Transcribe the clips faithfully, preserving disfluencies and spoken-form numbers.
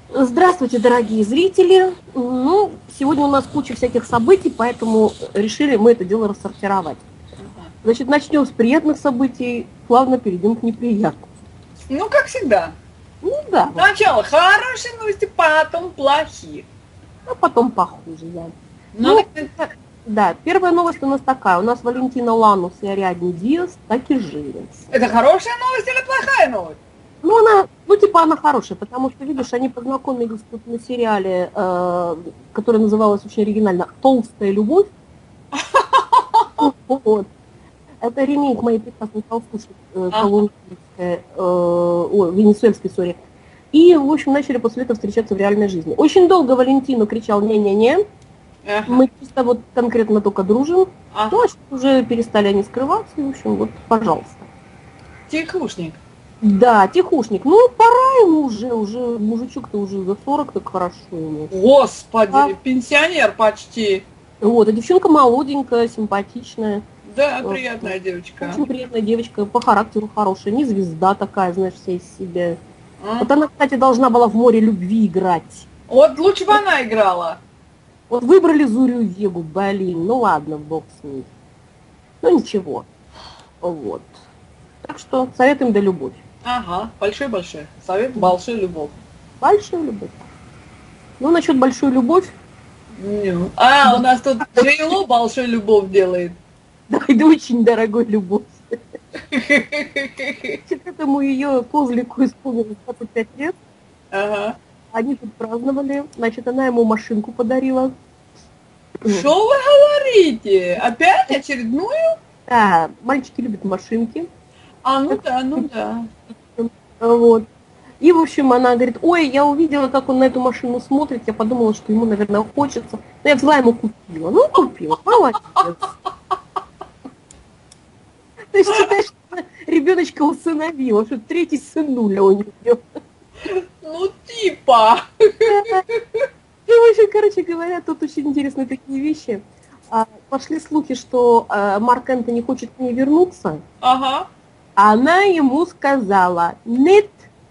Здравствуйте, дорогие зрители. Ну, сегодня у нас куча всяких событий, поэтому решили мы это дело рассортировать. Значит, начнем с приятных событий, плавно перейдем к неприятным. Ну, как всегда. Ну да. Сначала хорошие новости, потом плохие. А потом похуже, да. Ну, Ну, да, первая новость у нас такая. У нас Валентина Ланус и Ариадне Диас так и женятся. это хорошая новость или плохая новость? Ну, она, ну, типа, она хорошая, потому что, видишь, они познакомились тут на сериале, э, который назывался очень оригинально «Толстая любовь». Вот. Это ремейк моей прекрасной толстушки, э, колумбийской, э, ой, венесуэльской, сори. И, в общем, начали после этого встречаться в реальной жизни. Очень долго Валентину кричал «не-не-не». Ага. Мы чисто вот конкретно только дружим. Ага. Ну, а уже перестали они скрываться, и, в общем, вот, пожалуйста. Тихушник. Да, тихушник. Ну, пора ему уже, уже мужичок-то уже за сорок, так хорошо ему. Господи, а? Пенсионер почти. Вот, а девчонка молоденькая, симпатичная. Да, приятная вот, девочка. Очень приятная девочка, по характеру хорошая, не звезда такая, знаешь, вся из себя. А? Вот она, кстати, должна была в «Море любви» играть. Вот лучше бы она играла. Вот выбрали Зурию Вегу, блин, ну ладно, бог с ней. Ну ничего, вот. Так что советуем да любовь. Ага, большой-большой. Совет большой любовь. Большая любовь. Ну, насчет большой любовь. Ну. А, у нас тут Джейло большой любовь делает. Да, это очень дорогой любовь. Этому ее козлику исполнилось двадцать пять лет. Ага. Они тут праздновали. Значит, она ему машинку подарила. Что вы говорите? Опять очередную? Да, мальчики любят машинки. А, ну да, ну да. Вот. И, в общем, она говорит, ой, я увидела, как он на эту машину смотрит, я подумала, что ему, наверное, хочется. Но я взяла ему купила. Ну, купила. Молодец. То есть, считай, что ребеночка усыновила, что третий сынуля у нее. Ну, типа. И, в общем, короче говоря, тут очень интересные такие вещи. Пошли слухи, что Марк Энтони хочет к ней вернуться. Ага. Она ему сказала, нет,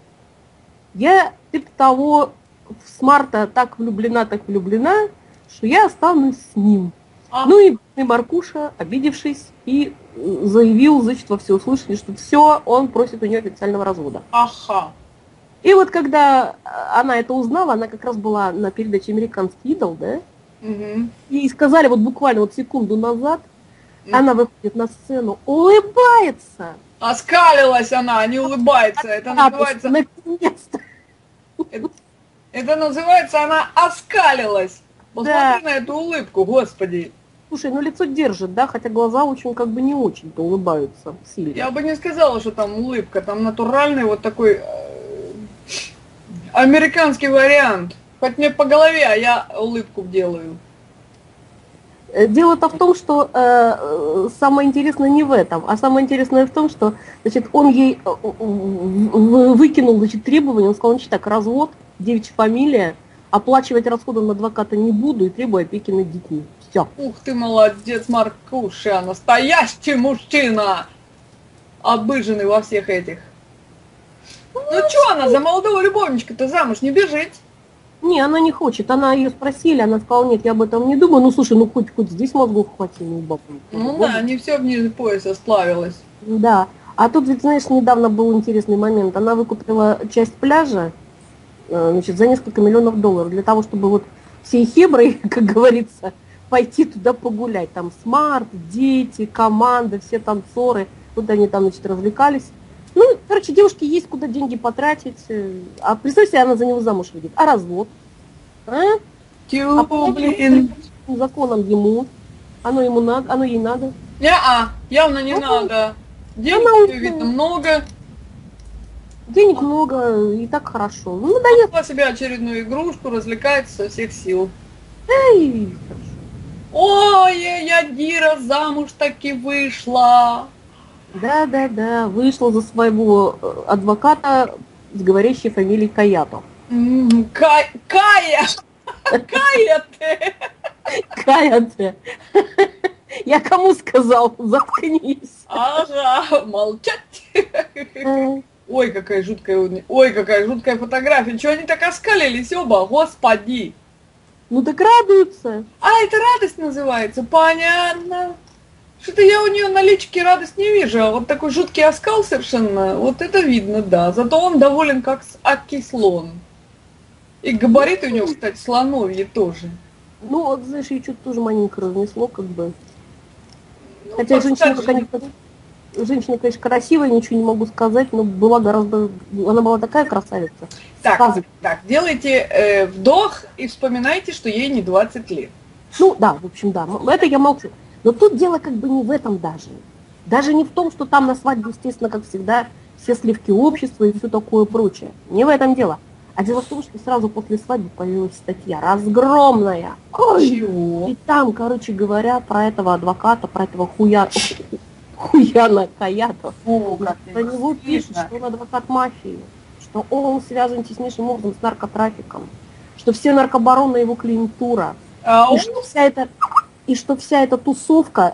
я типа того с марта так влюблена, так влюблена, что я останусь с ним. А. Ну и, и Маркуша, обидевшись, и заявил, значит, во всеуслышание, что все, он просит у нее официального развода. Ага. И вот когда она это узнала, она как раз была на передаче «Американский идол», да? Угу. И сказали вот буквально вот секунду назад, угу. Она выходит на сцену, улыбается. Оскалилась она, не улыбается. Это называется... Наконец-то. Это, это называется, она оскалилась. Посмотри да. на эту улыбку, господи. Слушай, ну лицо держит, да, хотя глаза очень как бы не очень-то улыбаются сильно. Я бы не сказала, что там улыбка, там натуральный вот такой э, американский вариант. Хоть мне по голове, а я улыбку делаю. Дело-то в том, что э, самое интересное не в этом, а самое интересное в том, что, значит, он ей э, выкинул, значит, требования, он сказал, значит, так, развод, девичья фамилия, оплачивать расходы на адвоката не буду и требую опеки над детьми. Все. Ух ты, молодец, Маркуша, настоящий мужчина, обыженный во всех этих. Ну, ну что она за молодого любовничка-то замуж не бежит? Не, она не хочет. Она ее спросили, она сказала, нет, я об этом не думаю. Ну, слушай, ну хоть, хоть здесь мозгов хватило у бабы. Ну да, не все ниже пояса сплавилось. Да. А тут ведь, знаешь, недавно был интересный момент. Она выкупила часть пляжа, значит, за несколько миллионов долларов для того, чтобы вот всей хеброй, как говорится, пойти туда погулять. Там смарт, дети, команда, все танцоры. Вот они там, значит, развлекались. Ну, короче, девушке есть куда деньги потратить. А представь себе, она за него замуж выйдет. А развод? А? Тю, а по блин. законам ему. Оно ему надо, оно ей надо. Не-а, явно не а надо. Денег, она, видно, много. Денег много, и так хорошо. Ну, надоест. Нашла себе очередную игрушку, развлекается со всех сил. Эй, ой, я Дира замуж таки вышла. Да, да, да, вышла за своего адвоката с говорящей фамилией Каято. Кая, Кая, Кая ты. Кая ты. Я кому сказал, заткнись. Ага, молчать. Ой, какая жуткая, ой, какая жуткая фотография. Чего они так оскалились оба, господи. Ну так радуются. А, это радость называется, понятно. Что-то я у нее на личике радость не вижу, а вот такой жуткий оскал совершенно, вот это видно, да. Зато он доволен как аки слон. И габариты у него, кстати, слоновьи тоже. Ну, вот, знаешь, ее что-то тоже маленько разнесло, как бы. Ну, Хотя женщина, же... конечно, женщина, конечно, красивая, ничего не могу сказать, но была гораздо... Она была такая красавица. Так, Сказок. так, делайте э, вдох и вспоминайте, что ей не двадцать лет. Ну, да, в общем, да, это я молчу. Но тут дело как бы не в этом даже. Даже не в том, что там на свадьбе, естественно, как всегда, все сливки общества и все такое прочее. Не в этом дело. А дело в том, что сразу после свадьбы появилась статья разгромная. Ой! Чего? И там, короче говоря, про этого адвоката, про этого хуя... хуяна Каято. О, как Про него пишут, что он адвокат мафии, что он связан теснейшим образом с наркотрафиком, что все наркобароны его клиентура, а и, он... что вся эта, и что вся эта тусовка,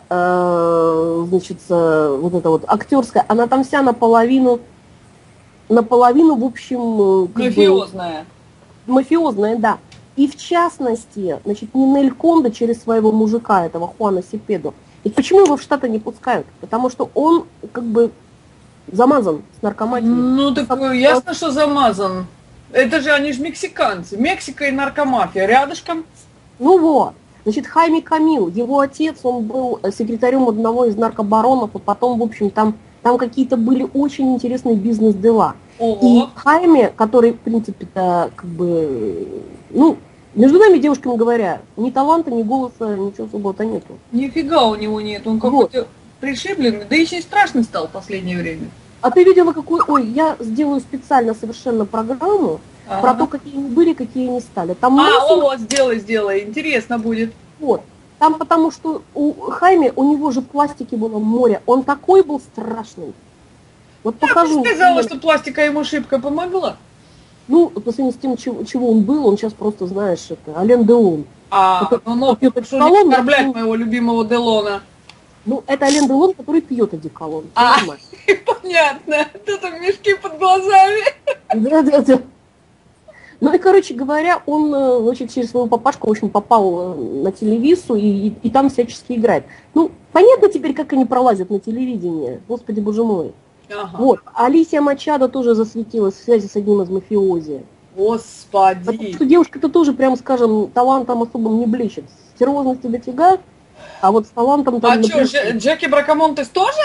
э, значит, э, вот эта вот актерская, она там вся наполовину, наполовину, в общем... Как мафиозная. бы, мафиозная, да. И в частности, значит, Нинель Кондо через своего мужика, этого Хуана Сепедо. И почему его в Штаты не пускают? Потому что он как бы замазан с наркоманией. Ну, так ясно, что замазан. Это же они же мексиканцы. Мексика и наркомафия рядышком. Ну вот. Значит, Хайме Камил, его отец, он был секретарем одного из наркобаронов, а потом, в общем, там, там какие-то были очень интересные бизнес-дела. Ого. И Хайме, который, в принципе-то, как бы, ну, между нами, девушками говоря, ни таланта, ни голоса, ничего особого-то нету. Нифига у него нет, он какой-то вот. Пришибленный, да еще и страшный стал в последнее время. А ты видела, какой... Ой, я сделаю специально совершенно программу ага. про то, какие они были, какие они стали. Там а, мысли... о, сделай, сделай, интересно будет. Вот. Там потому что у Хайме, у него же пластики было море, он такой был страшный. Вот покажу. Я бы сказала, что пластика ему шибко помогла. Ну, по сравнению с тем, чего, чего он был, он сейчас просто, знаешь, это Ален Делон. А, это, ну, ну, пьет что не оскорблять моего любимого Делона. Ну, это Ален Делон, который пьет одеколон. А, понятно. Это там мешки под глазами. Да, да, да. Ну и, короче говоря, он, значит, через своего папашку, в общем, попал на телевизу и, и, и там всячески играет. Ну, понятно теперь, как они пролазят на телевидении. Господи, боже мой. Ага. Вот. Алисия Мачадо тоже засветилась в связи с одним из мафиози. Господи. Потому что девушка-то тоже, прям скажем, талантом особым не блещет. Стервозности дофига, а вот с талантом... Там, а что, Дж- Джеки Бракамонтес тоже?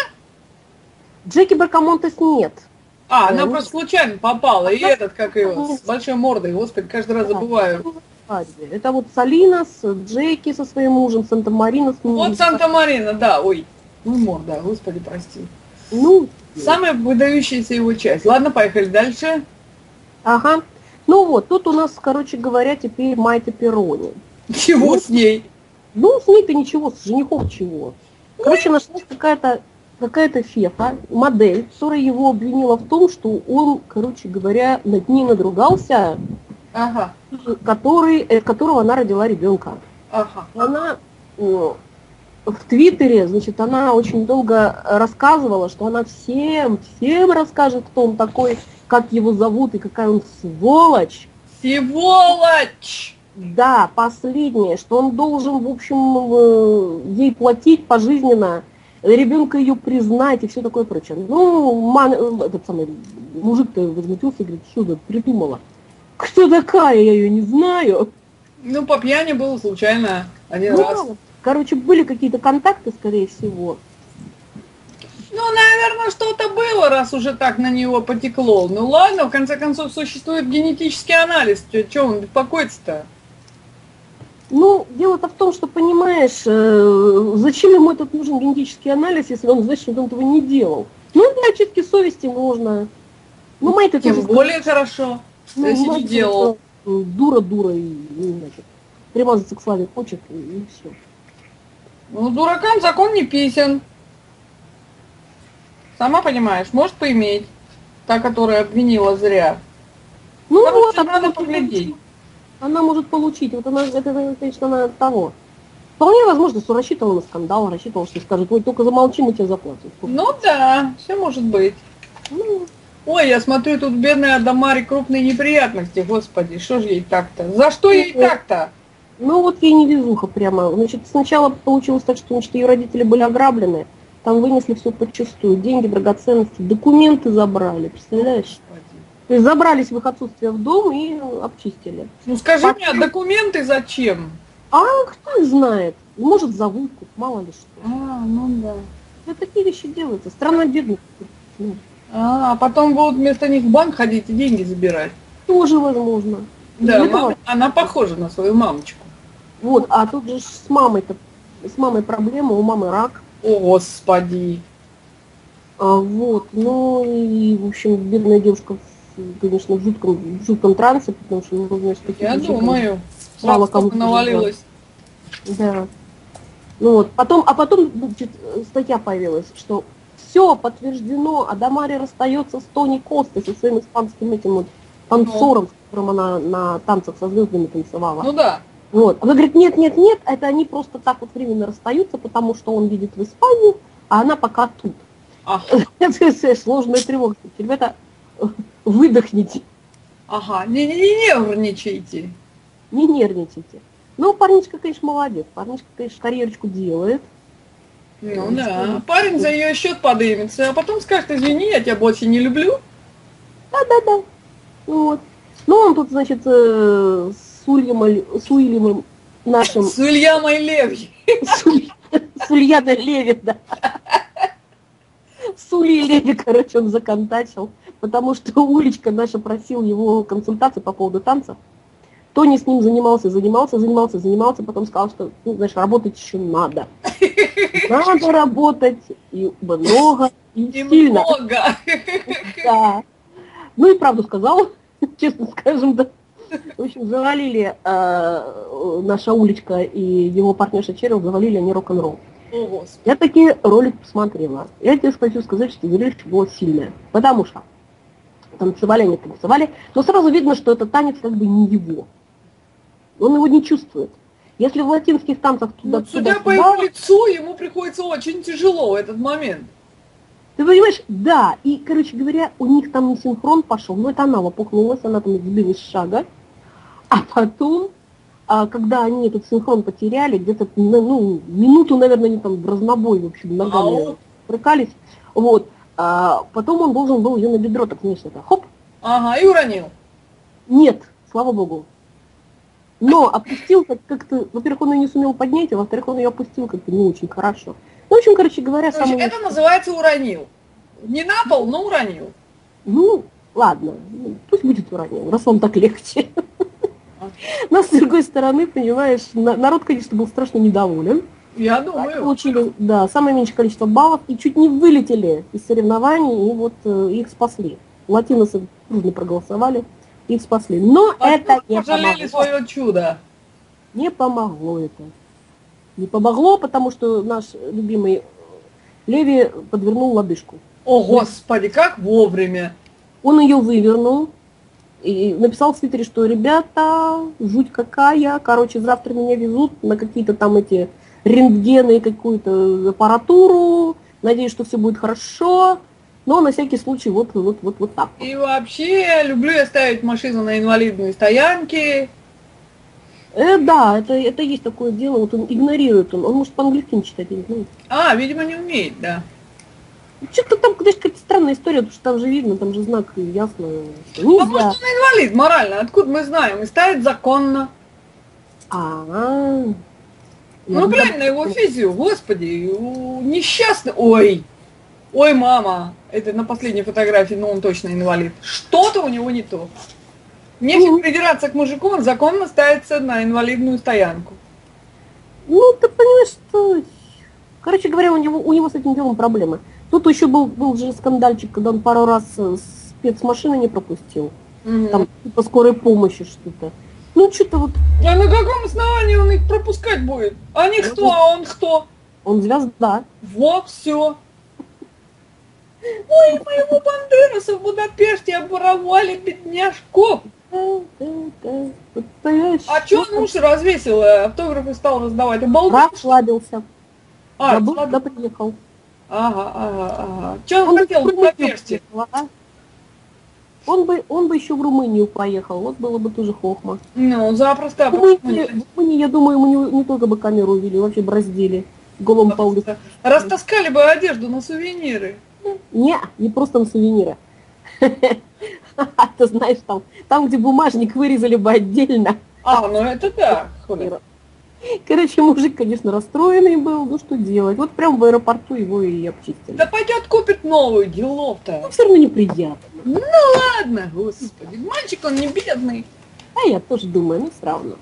Джеки Бракамонтес нет. А, она ну, просто случайно попала. И этот, как его, с большой мордой. Господи, каждый раз забываю. Это вот Салина с Джеки со своим мужем, Санта-Марина с ним. Вот Санта-Марина, да, ой. Ну, морда, господи, прости. Ну, самая выдающаяся его часть. Ладно, поехали дальше. Ага. Ну вот, тут у нас, короче говоря, теперь Майта Перрони. Чего ну, с ней? Ну, с ней-то ничего, с женихом чего. Короче, нашлась какая-то какая-то феха, модель, которая его обвинила в том, что он, короче говоря, над ней надругался, ага. который, от которого она родила ребенка. Ага. Она ну, в Твиттере, значит, она очень долго рассказывала, что она всем, всем расскажет, кто он такой, как его зовут и какая он сволочь. Сволочь! Да, последнее, что он должен, в общем, ей платить пожизненно, ребенка ее признать и все такое прочее. Ну, ман, этот самый мужик-то возмутился и говорит, что ты придумала? Кто такая, я ее не знаю. Ну, по пьяни было случайно один ну, раз. Короче, были какие-то контакты, скорее всего. Ну, наверное, что-то было, раз уже так на него потекло. Ну ладно, в конце концов, существует генетический анализ. Чего он беспокоится-то? Ну, дело-то в том, что, понимаешь, э, зачем ему этот нужен генетический анализ, если он, значит, он этого не делал. Ну, для очистки совести можно. Ну, Майт это Тем тоже более сказать, хорошо, ну, если не делал. Дура-дура и, ну, значит, привязаться к славе хочет, и, и все. Ну, дуракам закон не писен. Сама понимаешь, может поиметь. Та, которая обвинила зря. Ну, короче, вот, надо поглядеть. Она может получить, вот она, это, конечно, она того. Вполне возможно, что рассчитывала на скандал, рассчитывала, что скажет, ой, только замолчи, мы тебе заплатим. Ну да, все может быть. Ну, Ой, я смотрю, тут бедная Адамари крупные неприятности, господи, что же ей так-то? За что ей так-то? Ну вот ей невезуха прямо. Значит, сначала получилось так, что значит, ее родители были ограблены, там вынесли все подчистую, деньги, драгоценности, документы забрали, представляешь? То есть забрались в их отсутствие в дом и обчистили. Ну скажи Потом... мне, а документы зачем? А кто их знает? Может, за выкуп, мало ли что. А, ну да. Вот такие вещи делаются. Страна бедных. А, а потом будут вместо них в банк ходить и деньги забирать. Тоже возможно. Да, этого... мама, она похожа на свою мамочку. Вот, а тут же с мамой-то, с мамой проблема, у мамы рак. О, господи. А, вот, ну и, в общем, бедная девушка, конечно, в жутком, в жутком трансе, потому что, ну, знаешь, такие Я вещи, думаю, мало кому навалилось. Да. Ну вот, потом, а потом значит, статья появилась, что все подтверждено, Адамари расстается с Тони Костой, со своим испанским этим вот танцором, с которым она на танцах со звездами танцевала. Ну да. Вот. Она говорит, нет, нет, нет, это они просто так вот временно расстаются, потому что он едет в Испанию, а она пока тут. Ага. Это сложная тревога. Ребята, выдохните. Ага, не, не, не нервничайте. Не нервничайте. Ну, парничка, конечно, молодец. Парничка, конечно, карьерочку делает. Ну да. Парень за ее счет подымется, а потом скажет, извини, я тебя больше не люблю. Да-да-да. Вот. Ну, он тут, значит, с Ульямом, с Уильямом нашим... С Ульямой Леви. С Ульяной Леви, да. С Ульей Леви, короче, он законтачил, потому что Улечка наша просил его консультации по поводу танцев. Тони с ним занимался, занимался, занимался, занимался, потом сказал, что, ну, знаешь, работать еще надо. Надо работать, и много, и, и сильно. Много. Да. Ну и правду сказал, честно скажем, да. В общем, завалили э, наша Улечка и его партнерша Черил, завалили они рок-н-ролл. О, Я такие ролики посмотрела. Я тебе хочу сказать, что зрелище было сильное. Потому что танцевали они, танцевали, но сразу видно, что этот танец как бы не его. Он его не чувствует. Если в латинских танцах туда... Ну, судя туда, по его лицу, ему приходится очень тяжело в этот момент. Ты понимаешь, да, и, короче говоря, у них там не синхрон пошел, но это она лопухнулась, она там сбилась с шага. А потом, когда они этот синхрон потеряли, где-то, ну, минуту, наверное, они там в разнобой, в общем, ногами прыкались, вот, а потом он должен был ее на бедро так нечто-то, хоп. Ага, и уронил. Нет, слава богу. Но опустил как-то, во-первых, он ее не сумел поднять, а во-вторых, он ее опустил как-то не очень хорошо. Ну, в общем, короче говоря, самое... Это лучшее. Называется уронил. Не на пол, но уронил. Ну, ладно, пусть будет уронил, раз вам так легче. Но, с другой стороны, понимаешь, народ, конечно, был страшно недоволен. Я думаю. Они получили, да, самое меньшее количество баллов и чуть не вылетели из соревнований, и вот э, их спасли. Латиносы трудно проголосовали, их спасли. Но а это не пожалели помогло. Свое чудо. Не помогло это. Не помогло, потому что наш любимый Леви подвернул лодыжку. О, Господи, как вовремя. Он ее вывернул и написал в Твиттере, что ребята, жуть какая, короче, завтра меня везут на какие-то там эти рентгены, какую-то аппаратуру, надеюсь, что все будет хорошо, но на всякий случай вот, вот, вот, вот так. И вообще, люблю я ставить машину на инвалидные стоянки. Э, да, это, это есть такое дело, вот он игнорирует, он, он может по-английски не читать, я не знаю. А, видимо, не умеет, да. Что-то там, конечно, какая-то странная история, потому что там же видно, там же знак ясно. Что нельзя. А может, он инвалид морально, откуда мы знаем, и ставит законно. А-а-а. Ну, глянь на его физию, господи, несчастный, ой, ой, мама, это на последней фотографии, но он точно инвалид. Что-то у него не то. Нечего mm-hmm. придираться к мужику, он законно ставится на инвалидную стоянку. Ну, ты понимаешь, что... Короче говоря, у него, у него с этим делом проблемы. Тут еще был, был же скандальчик, когда он пару раз спецмашины не пропустил. Mm-hmm. Там по скорой помощи что-то. Ну, что-то вот... А на каком основании он их пропускать будет? Они вот кто, вот. А он кто? Он звезда. Вот, все. Ой, моего Бандераса в Будапеште обворовали, бедняжку. Да, да, да. Вот, понимаешь, а что он уши развесил, автографы стал раздавать? Расслабился. А, забыл, когда приехал. Ага, ага, ага. Что он, он хотел в Будапеште? Он бы, он бы еще в Румынию поехал, вот было бы тоже хохма. Ну, запросто. В Румынии, в Румынии, я думаю, ему не, не только бы камеру увели, вообще бы раздели голым по улице. Растаскали бы одежду на сувениры. Не, не просто на сувениры. Ты знаешь, там, там, где бумажник вырезали бы отдельно. А, ну это да. Короче, мужик, конечно, расстроенный был, ну что делать. Вот прям в аэропорту его и обчистили. Да пойдет купит новую, делов-то. Ну, все равно неприятно. Ну ладно, господи, мальчик он не бедный. А я тоже думаю, ну все равно.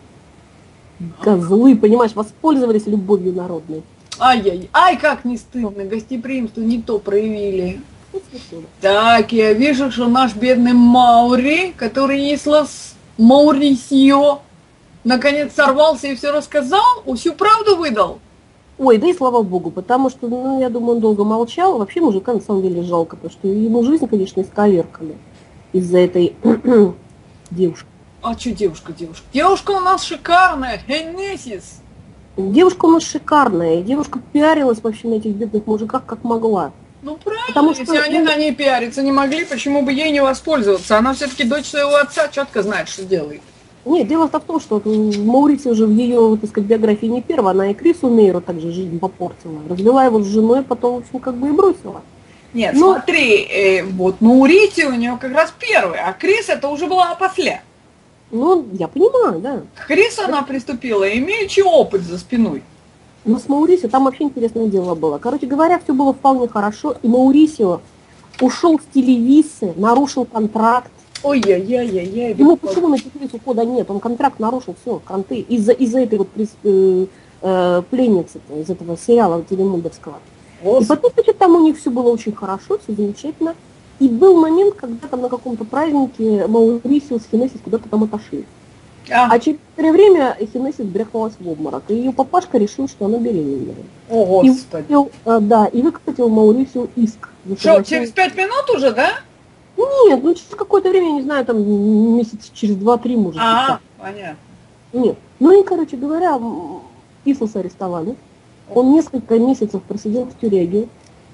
Козлы, понимаешь, воспользовались любовью народной. Ай-яй, ай, как не стыдно, гостеприимство не то проявили. Ну, смешно. Так, я вижу, что наш бедный Маури, который есло с Маурисио, наконец сорвался и все рассказал, всю правду выдал. Ой, да и слава богу, потому что, ну, я думаю, он долго молчал. Вообще мужика на самом деле жалко, потому что ему жизнь, конечно, исковеркали из-за этой девушки. А что девушка, девушка? Девушка у нас шикарная, Хенесис. Девушка у нас шикарная, и девушка пиарилась вообще на этих бедных мужиках как могла. Ну правильно, Потому если что, они ну, на ней пиариться не могли, почему бы ей не воспользоваться? Она все-таки дочь своего отца четко знает, что делает. Нет, дело-то в том, что Маурития уже в ее, так сказать, биографии не первая, она и Крису Мейру также жизнь попортила. Развела его с женой, потом, в общем, как бы и бросила. Нет, Но... смотри, э, вот Маурития у нее как раз первый, а Крис это уже была после. Ну, я понимаю, да. К Крису она приступила, имеючи опыт за спиной. Но с Маурисио там вообще интересное дело было. Короче говоря, все было вполне хорошо, и Маурисио ушел с телевизии, нарушил контракт. Ой-яй-яй-яй-яй. Ему почему на телевизию ухода нет? Он контракт нарушил, все, кранты. Из-за из-за этой вот э, э, пленницы, из этого сериала телемундовского. И потом, значит, там у них все было очень хорошо, все замечательно. И был момент, когда там на каком-то празднике Маурисио с Хенесис куда-то там отошли. А, а через некоторое время Хенесис брехнулась в обморок, и ее папашка решил, что она беременная. О, Господи. И выкатил, да, и выкатил Маурисио иск. Что, через пять минут уже, да? Нет, ну через какое-то время, я не знаю, там месяц через два-три, может быть. А, понятно. Нет. Ну и, короче говоря, Исласа арестовали. Он несколько месяцев просидел в тюряге.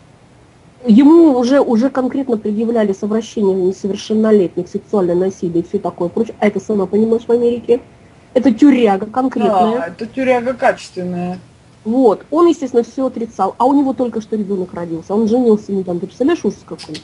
Ему уже, уже конкретно предъявляли совращение несовершеннолетних, сексуальное насилие и все такое прочее. А это, сама понимаешь, в Америке. Это тюряга конкретная. Да, это тюряга качественная. Вот. Он, естественно, все отрицал. А у него только что ребенок родился. Он женился недавно. Ты представляешь, ужас какой?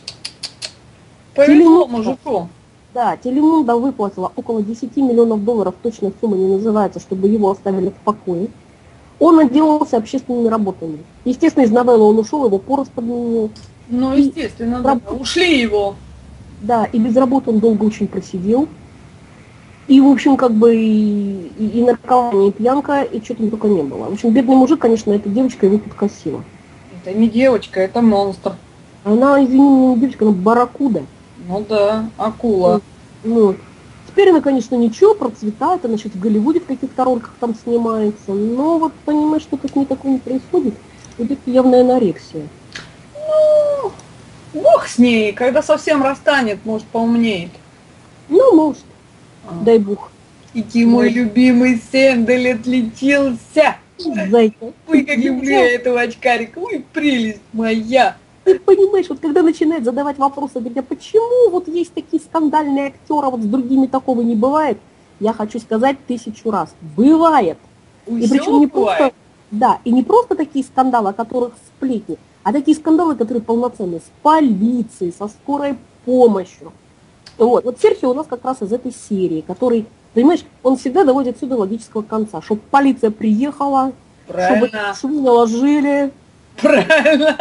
Повезло мужику. Да, Телемунда выплатила около десять миллионов долларов, точно сумма не называется, чтобы его оставили в покое. Он отделался общественными работами. Естественно, из новеллы он ушел, его порост подменил. Ну, естественно, да. Ушли его. Да, и без работы он долго очень просидел. И, в общем, как бы и, и, и наркомания, и пьянка, и что там только не было. В общем, бедный мужик, конечно, эта девочка его подкосила. Это не девочка, это монстр. Она, извини меня, не девочка, она барракуда. Ну да, акула. Вот. Теперь она, конечно, ничего, процветает, она сейчас в Голливуде в каких-то роликах там снимается. Но вот, понимаешь, что тут не такое не происходит. Вот это явная анорексия. Ну, бог с ней, когда совсем расстанет, может, поумнеет. Ну, может. А. Дай бог. Иди, мой Ой. любимый Сендель отлетелся. Зайка. Ой, как люблю я этого очкарика. Ой, прелесть моя. Ты понимаешь, вот когда начинает задавать вопросы, говорит, а почему вот есть такие скандальные актеры, а вот с другими такого не бывает? Я хочу сказать тысячу раз. Бывает. Ой, и причем не бывает. просто, да, и не просто такие скандалы, о которых сплетни, а такие скандалы, которые полноценные, с полицией, со скорой помощью. Вот, вот Серхио у нас как раз из этой серии, который, понимаешь, он всегда доводит все до логического конца, чтобы полиция приехала, Правильно. чтобы швы наложили. Правильно.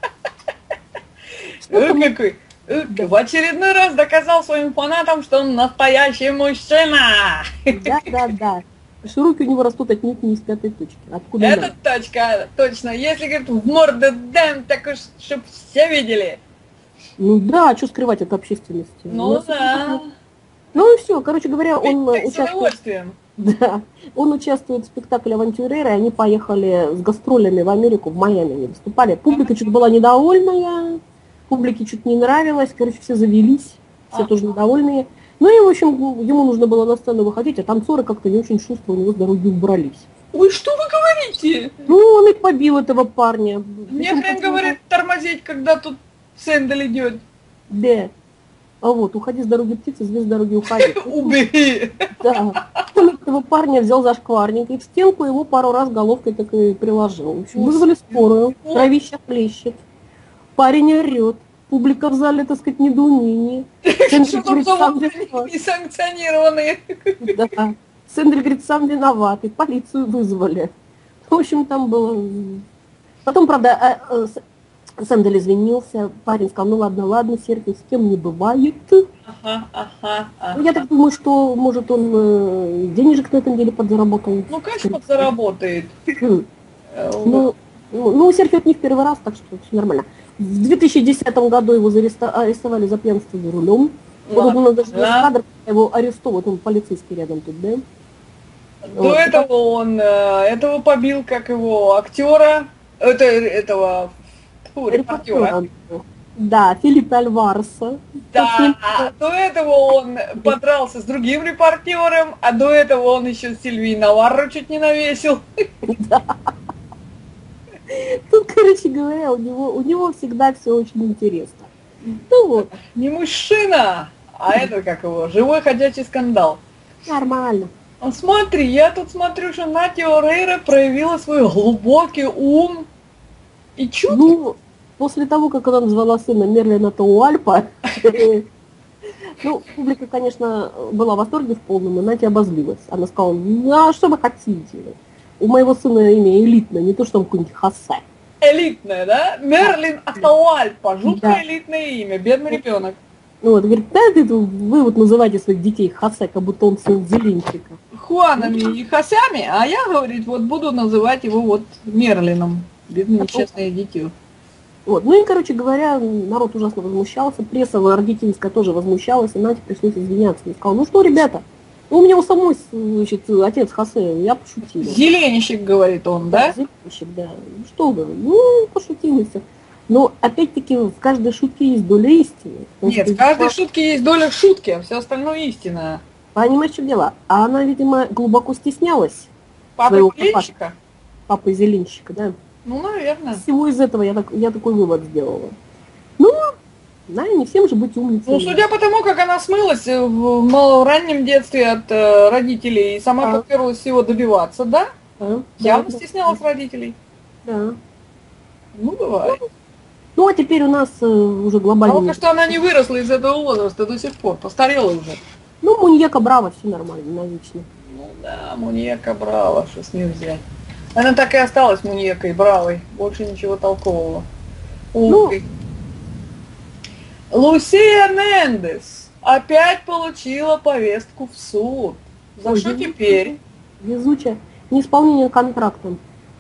Ой, какой. Да. В очередной раз доказал своим фанатам, что он настоящий мужчина. Да, да, да. Что руки у него растут отнюдь не из пятой точки. Откуда Это надо? точка, точно. Если, говорит, в морду дам, так уж, чтоб все видели. Ну да, а что скрывать от общественности? Ну, ну да. Ну и все, короче говоря, он Ведь участвует... Да, он участвует в спектакле «Авантюреры», и они поехали с гастролями в Америку, в Майами они выступали. Публика чуть была недовольная, публике чуть не нравилось, короче, все завелись, все а. тоже недовольные. Ну и, в общем, ему нужно было на сцену выходить, а танцоры как-то не очень шустро у него с дороги убрались. Ой, что вы говорите? Ну, он и побил этого парня. Мне хрен говорит тормозить, когда тут Сендель идет. Да. А вот, уходи с дороги птицы, звезд с дороги уходи. Убери! Да. Он этого парня взял за шкварник и в стенку его пару раз головкой так и приложил. В общем, вызвали скорую, кровища хлещет. Парень орет. Публика в зале, так сказать, недоумение. Что там за несанкционированные? Да. Сэндель говорит, сам виноват, и полицию вызвали. В общем, там было... Потом, правда, Сэндель извинился, парень сказал, ну ладно, ладно, Серхио, с кем не бывает. Ага, ага, ага. Я так думаю, что, может, он денежек на этом деле подзаработал. Ну, конечно, подзаработает. Ну, ну, у Серхио это не в первый раз, так что все нормально. В две тысячи десятом году его арестовали за пьянство за рулем. Вот он даже не кадр, его арестовывают, он полицейский рядом тут, да? До вот. этого он этого побил, как его, актера, это, этого фу, репортера. Да, Филиппа Альвареса. Да, а до этого он подрался с другим репортером, а до этого он еще Сильвии Наварро чуть не навесил. Да. Тут, короче говоря, у него, у него всегда все очень интересно. Ну вот. Не мужчина, а это как его, живой ходячий скандал. Нормально. Смотри, я тут смотрю, что Натио Рейра проявила свой глубокий ум и чувство. Ну, после того, как она назвала сына Мерлина Тауальпа, ну, публика, конечно, была в восторге в полном, и Натя обозлилась. Она сказала, ну, а что вы хотите? У моего сына имя элитное, не то, что он какой-нибудь Хосе. Элитное, да? Мерлин Атауальпа, жуткое да. элитное имя, бедный ребенок. Ну вот, говорит, да, ты, вы вот называете своих детей Хосе, как будто он сын Зеленчика. Хуанами и Хосями, а я, говорит, вот буду называть его вот Мерлином. Бедное несчастное дитё. Вот, ну и, короче говоря, народ ужасно возмущался, пресса аргентинская тоже возмущалась, и Нате пришлось извиняться. И сказал, ну что, ребята, у меня у самой, значит, отец Хосе, я пошутила. Зеленщик, говорит он, да? Да, зеленщик, да. Что вы, ну, пошутили все. Но, опять-таки, в каждой шутке есть доля истины. Нет, в каждой шутке есть доля шутки, а все остальное истина. Понимаешь, что дело? А она, видимо, глубоко стеснялась. Папа Зеленщика? Папа Зеленщика, да. Ну, наверное. Всего из этого я, так, я такой вывод сделала. Ну, да, не всем же быть умницей. Ну, судя по тому, как она смылась в раннем детстве от э, родителей и сама а. поперлась всего добиваться, да? А. Явно да, стеснялась да. родителей. Да. Ну, бывает. Ну, ну, а теперь у нас э, уже глобально... Только что она не выросла из этого возраста до сих пор, постарела уже. Ну, Муньека Браво, все нормально, навечно. Ну да, Муньека Браво, что с ней взять. Она так и осталась Муньекой Бравой, больше ничего толкового. Ну, Лусия Мендес опять получила повестку в суд. За Ой, что теперь? Везучая. Неисполнение контракта.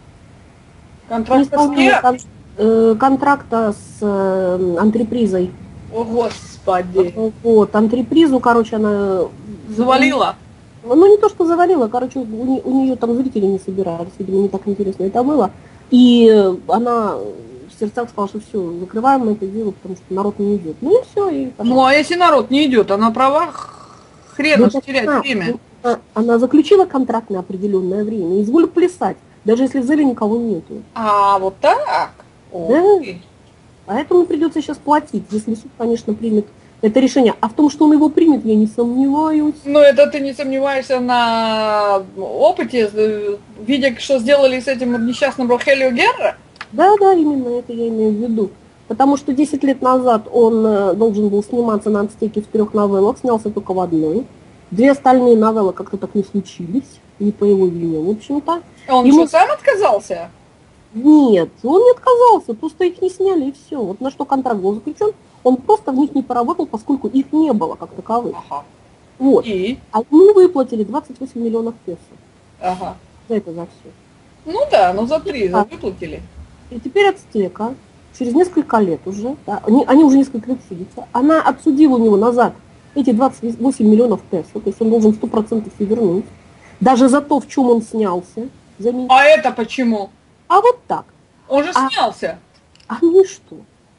Контракта с кем? Кон, э, контракта с э, антрепризой. О, Господи. Вот, антрепризу, короче, она... Завалила? Ну, не то, что завалила, короче, у, не, у нее там зрители не собирались, видимо, не так интересно это было. И она в сердцах сказала, что все, закрываем это дело, потому что народ не идет. Ну и все. И, ну, а если народ не идет, она права, хрен уж терять она, время. Она, она заключила контракт на определенное время, изволь плясать, даже если в зале никого нету. А, вот так? Да. Поэтому придется сейчас платить, если суд, конечно, примет это решение. А в том, что он его примет, я не сомневаюсь. Ну, это ты не сомневаешься на опыте, видя, что сделали с этим несчастным Рохелио Герра? Да, да, именно это я имею в виду. Потому что десять лет назад он должен был сниматься на Ацтеке в трех новеллах, снялся только в одной. Две остальные новеллы как-то так не случились, не по его вине, в общем-то. Он Ему... что, сам отказался? Нет, он не отказался, просто их не сняли и все. Вот на что контракт был заключен. Он просто в них не поработал, поскольку их не было как таковых. Ага. Вот. И? А ему выплатили двадцать восемь миллионов песо. Ага. За это, за все. Ну да, ну за три, за выплатили. И теперь Ацтека, через несколько лет уже, да, они, они уже несколько лет судятся, она отсудила у него назад эти двадцать восемь миллионов песо, то есть он должен сто процентов и вернуть. Даже за то, в чем он снялся. Заметьте. А это почему? А вот так. Он же а, снялся. А ну и что?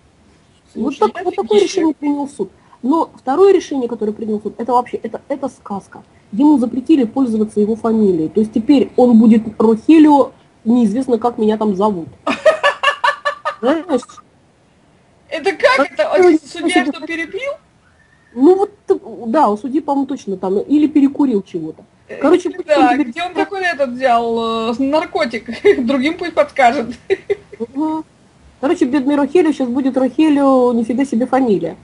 Вот, так, вот такое решение принял суд. Но второе решение, которое принял суд, это вообще, это, это сказка. Ему запретили пользоваться его фамилией. То есть теперь он будет Рохелио, неизвестно, как меня там зовут. Знаешь? Это как? Это судья что, перепил? Ну вот, да, у судьи, по-моему, точно там, или перекурил чего-то. Короче, да, где он такой этот взял наркотик, другим пусть подскажет. Угу. Короче, бедный Рохелио сейчас будет Рохелио, нифига себе фамилия.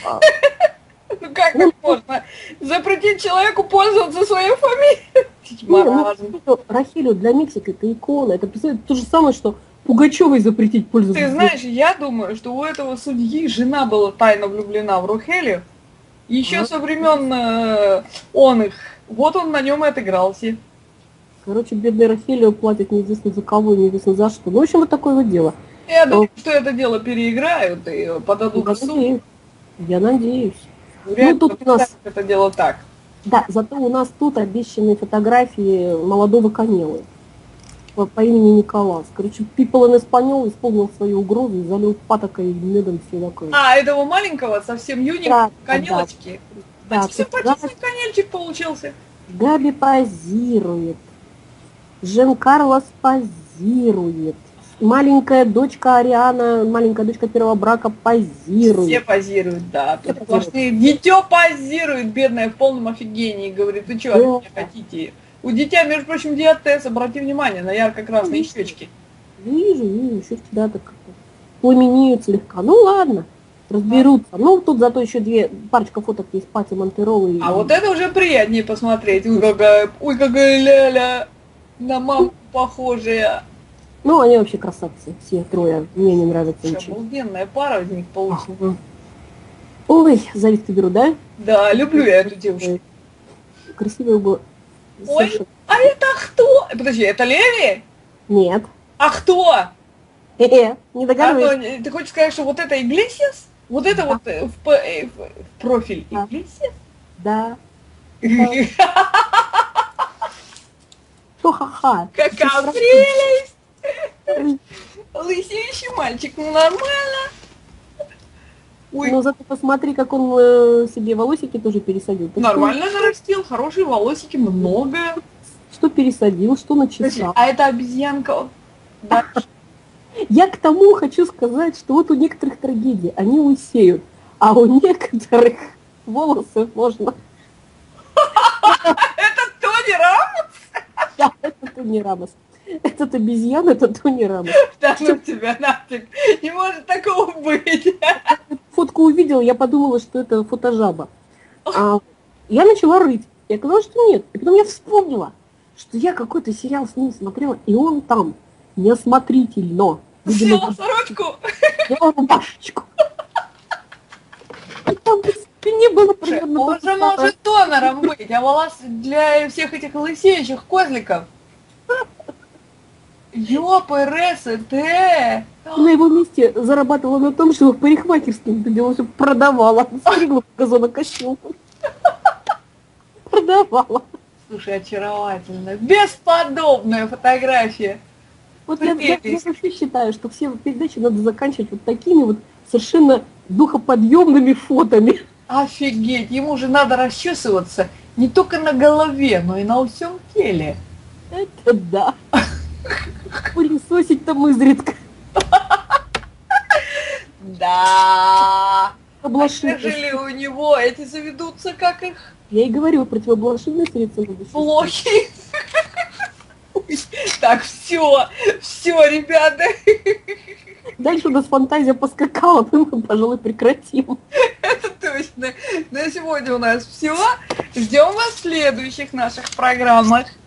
Ну как так можно? Запретить человеку пользоваться своей фамилией? Маразм. Ну, Рохелио для Мексики это икона. Это, представляете, то же самое, что Пугачевой запретить пользоваться. Ты знаешь, я думаю, что у этого судьи жена была тайно влюблена в Рохелио. Еще а? со времен э, он их. Вот он на нем и отыгрался. Короче, бедный Рохелио платит неизвестно за кого, неизвестно за что. Ну, в общем, вот такое вот дело. Я думаю, что это дело переиграют и подадут в суд. Я надеюсь. Ну, тут у нас это дело так. Да, зато у нас тут обещанные фотографии молодого Канелы по, по имени Николас. Короче, People in Espanol исполнил свою угрозу и залил патокой и медом все такое. А, этого маленького, совсем юненького, да, Канелочки. Да, да, симпатичный да. Канельчик получился. Габи позирует. Жен Карлос позирует. Маленькая дочка Ариана, маленькая дочка первого брака позирует. Все позируют, да. Все позируют. Дитё позирует, бедная, в полном офигении. Говорит, вы что, да. от меня хотите? У дитя, между прочим, диатез, обрати внимание на ярко-красные вижу. щечки. Вижу, вижу, щечки, да, так как-то пламенеют слегка. Ну ладно, разберутся. А. Ну, тут зато еще две, парочка фоток есть Пати Монтеролы. А и... вот это уже приятнее посмотреть. Ой, какая, ой, какая ляля, на маму похожая. Ну, они вообще красавцы, все трое. Мне не нравится ничего. Обалденная пара из них получилась. Ага. Ой, зависит беру, да? Да, люблю я эту девушку. Красивая была. Ой, совершенно. А это кто? Подожди, это Леви? Нет. А кто? Э-э, не догадываюсь. А, ты хочешь сказать, что вот это Иглесиас? Вот это да. вот в, в, в профиль да. Иглесиас? Да. Ха-ха-ха. Какая прелесть! Лысеющий мальчик, ну нормально. Ой. Ну зато посмотри, как он э, себе волосики тоже пересадил. Так нормально что... нарастил, хорошие волосики, много. Что пересадил, что начесал. А это обезьянка. Да. Я к тому хочу сказать, что вот у некоторых трагедий они усеют, а у некоторых волосы можно. Это Тони Рамос? Да, это Тони Рамос. Этот обезьян, это Тони Рамос. Да ну тебя нафиг, не может такого быть. Фотку увидела, я подумала, что это фотожаба. А я начала рыть, и оказалось, что нет. И потом я вспомнила, что я какой-то сериал с ним смотрела, и он там неосмотрительно. Снял сорочку? Снял рубашечку. Там не было примерно. Он же может донором быть, а волос для всех этих лысеющих козликов. Ёпрст! На его месте зарабатывала на том, что в парикмахерском это дело все продавала. Стригла в газонокосилку. Продавала. Слушай, очаровательно. Бесподобная фотография. Вот я, я, я вообще считаю, что все передачи надо заканчивать вот такими вот совершенно духоподъемными фотами. Офигеть, ему же надо расчесываться не только на голове, но и на всем теле. Это да. Пылесосить там изредка. Да. А Облаши. жили у него эти заведутся, как их? Я и говорю, противооблачные средства. Плохи. Так, все, все, ребята. Дальше у нас фантазия поскакала, мы, пожалуй, прекратим. Это точно. На сегодня у нас все. Ждем вас в следующих наших программах.